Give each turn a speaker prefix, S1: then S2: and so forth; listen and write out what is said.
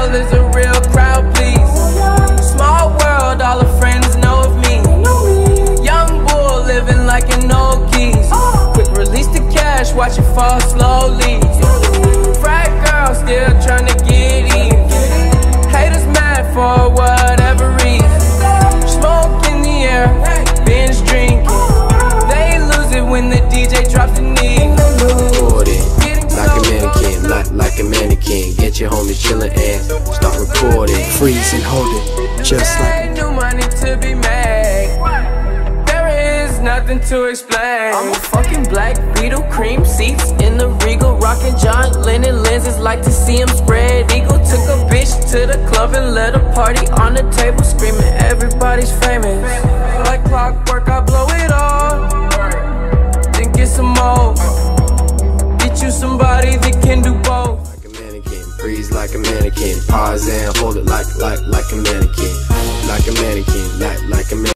S1: hell is a real crowd, please? Small world, all the friends know of me. Young bull living like an old geese. Quick release the cash, watch it fall slowly. Frat girl still trying to get even. Haters mad for whatever reason. Smoke in the air, binge drinking. They lose it when the DJ drops the knee.
S2: Like a mannequin, like a mannequin. Get your homies chillin' and start recording.
S3: Freeze and hold it, just like
S1: new money to be made. There is nothing to explain. I'm a fucking black Beetle, cream seats in the Regal, rockin' John Lennon lenses, like to see him spread eagle. Took a bitch to the club and let a party on the table, screaming everybody's famous. Like clockwork, I blow it all, then get some more. Get you somebody that can do both.
S2: Like a mannequin, freeze like a mannequin. Pause and hold it like a mannequin. Like a mannequin, like a mannequin.